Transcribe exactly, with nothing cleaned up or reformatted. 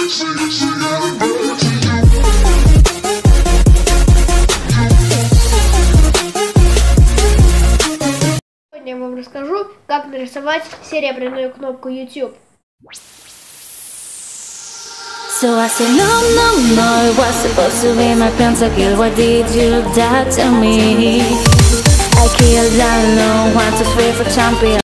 Сегодня я вам расскажу, как нарисовать серебряную кнопку YouTube. So I said no, no, no, it was supposed to be my pentakill. Why did you do that to me? I killed alone, one, two, three for champion.